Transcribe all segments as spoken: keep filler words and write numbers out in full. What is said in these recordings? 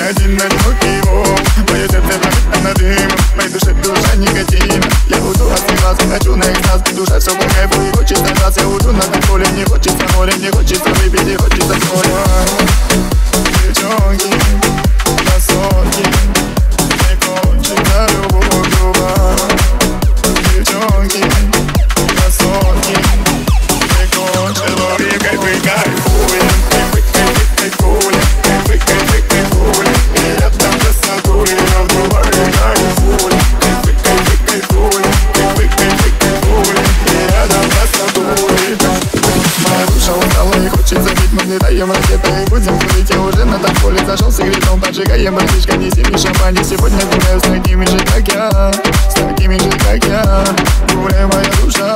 один одинокий волк. Мое сердце пропитано дымом, в моей душе душа никотин. Я уйду от вас, хочу на экстаз. Душа все по кайфу и хочется раз. Я уйду на контроле, мне хочется море, мне хочется выпить и хочется соли. Девчонки, красотки, мне кончится любовь груба. Девчонки, красотки, мне кончится любовь. Кайфы, кайфуем, кайфы, кайфы, кайфуем, кайфы, кайфы, кайфуем. И я там за садуем, я вдуваю, кайфуем. Кайфы, кайфы, кайфуем, кайфы, кайфы, кайфуем. И я там за садуем. Моя душа устала и хочет забить. Мы взлетаем ракетой и будем крутить. Я уже на танцполе зашел с игроком. Поджигаем братишка, неси мне шампань. И сегодня гуляю с такими же, как я. С такими же, как я. Гуляй, моя душа.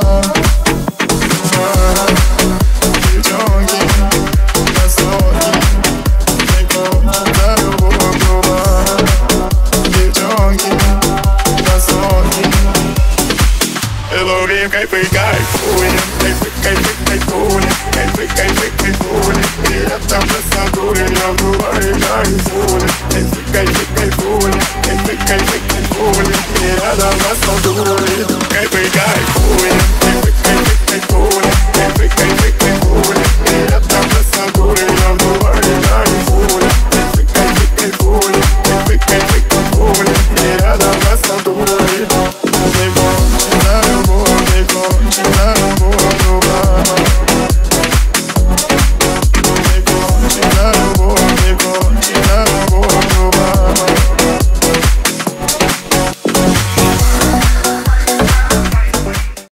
Девчонки, красотки, мне кончится любовь груба. Девчонки, красотки, ловим кайфы, кайфуем. Кайфы, кайфы, кайфуем, кайфы, кайфы, кайфуем. И я там за садуем, я вдуваю, кайфуем. Кайфы, кайфы, кайфуем, кайфы, кайфы, кайфуем. И я там за садуем, кайфы, кайфуем.